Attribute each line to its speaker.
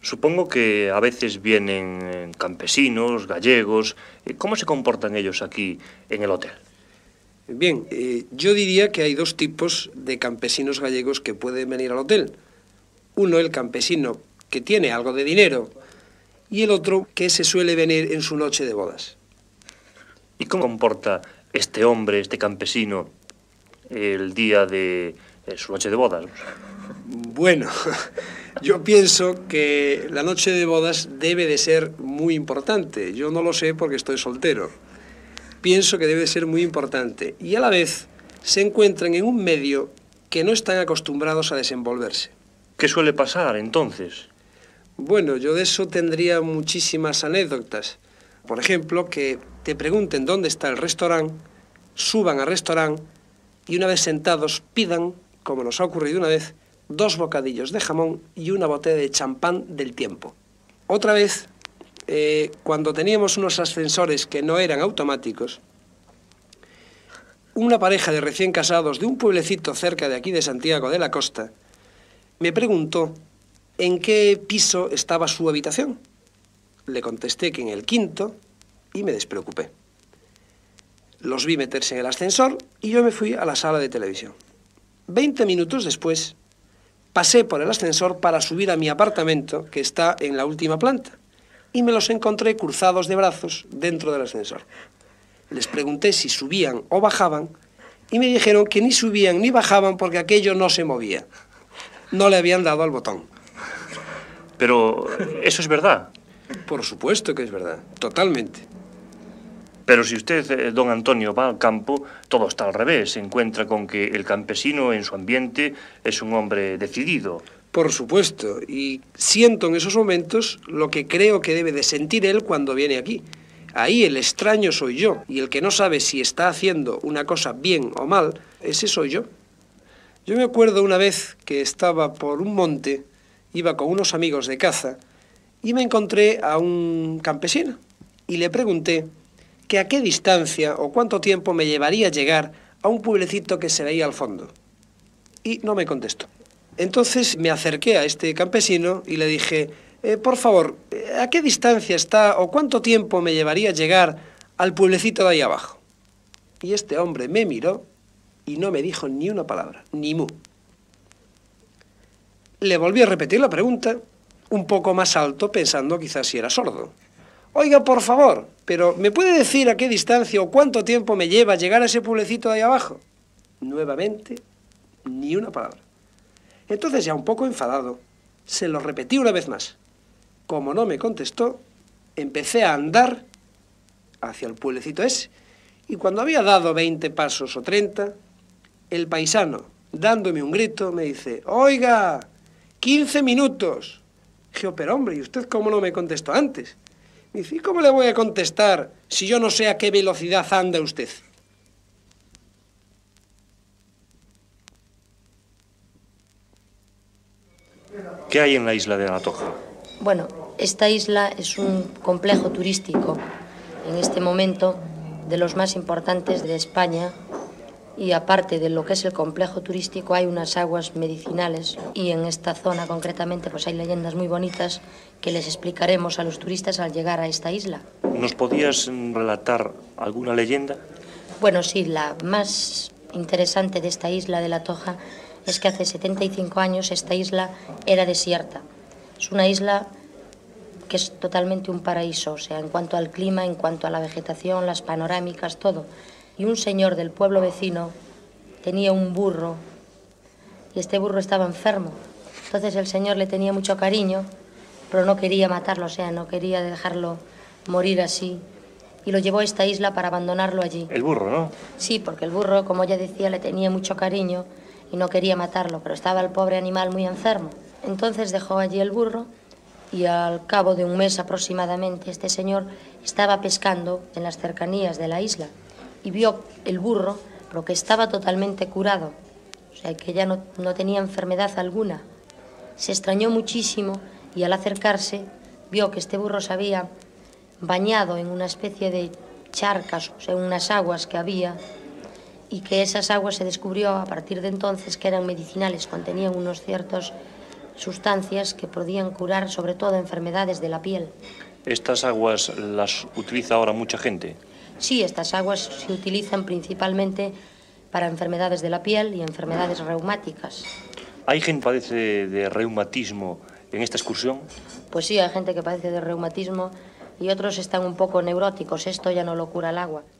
Speaker 1: Supongo que a veces vienen campesinos, gallegos. ¿Cómo se comportan ellos aquí en el hotel?
Speaker 2: Bien, yo diría que hay dos tipos de campesinos gallegos que pueden venir al hotel. Uno, el campesino que tiene algo de dinero, y el otro que se suele venir en su noche de bodas.
Speaker 1: ¿Y cómo comporta este hombre, este campesino, el día de su noche de bodas?
Speaker 2: Bueno, yo pienso que la noche de bodas debe de ser muy importante. Yo no lo sé porque estoy soltero. Pienso que debe de ser muy importante. Y a la vez se encuentran en un medio que no están acostumbrados a desenvolverse.
Speaker 1: ¿Qué suele pasar entonces?
Speaker 2: Bueno, yo de eso tendría muchísimas anécdotas. Por ejemplo, que te pregunten dónde está el restaurante, suban al restaurante y una vez sentados pidan, como nos ha ocurrido una vez, 2 bocadillos de jamón y una botella de champán del tiempo. Otra vez, cuando teníamos unos ascensores que no eran automáticos, una pareja de recién casados de un pueblecito cerca de aquí de Santiago de la Costa me preguntó en qué piso estaba su habitación. Le contesté que en el 5.º y me despreocupé. Los vi meterse en el ascensor y yo me fui a la sala de televisión. 20 minutos después, pasé por el ascensor para subir a mi apartamento, que está en la última planta, y me los encontré cruzados de brazos dentro del ascensor. Les pregunté si subían o bajaban y me dijeron que ni subían ni bajaban porque aquello no se movía. No le habían dado al botón.
Speaker 1: Pero eso es verdad.
Speaker 2: Por supuesto que es verdad, totalmente.
Speaker 1: Pero si usted, don Antonio, va al campo, todo está al revés. Se encuentra con que el campesino en su ambiente es un hombre decidido.
Speaker 2: Por supuesto, y siento en esos momentos lo que creo que debe de sentir él cuando viene aquí. Ahí el extraño soy yo, y el que no sabe si está haciendo una cosa bien o mal, ese soy yo. Yo me acuerdo una vez que estaba por un monte, iba con unos amigos de caza, y me encontré a un campesino, y le pregunté que a qué distancia o cuánto tiempo me llevaría a llegar a un pueblecito que se veía al fondo. Y no me contestó. Entonces me acerqué a este campesino y le dije, por favor, ¿a qué distancia está o cuánto tiempo me llevaría a llegar al pueblecito de ahí abajo? Y este hombre me miró y no me dijo ni una palabra, ni mu. Le volví a repetir la pregunta, un poco más alto, pensando quizás si era sordo. Oiga, por favor, pero ¿me puede decir a qué distancia o cuánto tiempo me lleva a llegar a ese pueblecito de ahí abajo? Nuevamente, ni una palabra. Entonces, ya un poco enfadado, se lo repetí una vez más. Como no me contestó, empecé a andar hacia el pueblecito ese. Y cuando había dado 20 pasos o 30, el paisano, dándome un grito, me dice, oiga, 15 minutos. Dije, pero hombre, ¿y usted cómo no me contestó antes? Me dice, ¿y cómo le voy a contestar si yo no sé a qué velocidad anda usted?
Speaker 1: ¿Qué hay en la isla de La Toja?
Speaker 3: Bueno, esta isla es un complejo turístico, en este momento, de los más importantes de España, y aparte de lo que es el complejo turístico hay unas aguas medicinales y en esta zona concretamente pues hay leyendas muy bonitas que les explicaremos a los turistas al llegar a esta isla.
Speaker 1: ¿Nos podías relatar alguna leyenda?
Speaker 3: Bueno, sí, la más interesante de esta isla de La Toja es que hace 75 años esta isla era desierta. Es una isla que es totalmente un paraíso, o sea, en cuanto al clima, en cuanto a la vegetación, las panorámicas, todo. Y un señor del pueblo vecino tenía un burro y este burro estaba enfermo. Entonces el señor le tenía mucho cariño, pero no quería matarlo, o sea, no quería dejarlo morir así. Y lo llevó a esta isla para abandonarlo allí.
Speaker 1: El burro, ¿no?
Speaker 3: Sí, porque el burro, como ya decía, le tenía mucho cariño y no quería matarlo, pero estaba el pobre animal muy enfermo. Entonces dejó allí el burro y al cabo de un mes aproximadamente este señor estaba pescando en las cercanías de la isla y vio el burro, pero que estaba totalmente curado, o sea, que ya no tenía enfermedad alguna. Se extrañó muchísimo y al acercarse vio que este burro se había bañado en una especie de charcas, o sea, unas aguas que había, y que esas aguas se descubrió a partir de entonces que eran medicinales, contenían unos ciertos sustancias que podían curar sobre todo enfermedades de la piel.
Speaker 1: ¿Estas aguas las utiliza ahora mucha gente?
Speaker 3: Sí, estas aguas se utilizan principalmente para enfermedades de la piel y enfermedades reumáticas.
Speaker 1: ¿Hay gente que padece de reumatismo en esta excursión?
Speaker 3: Pues sí, hay gente que padece de reumatismo y otros están un poco neuróticos. Esto ya no lo cura el agua.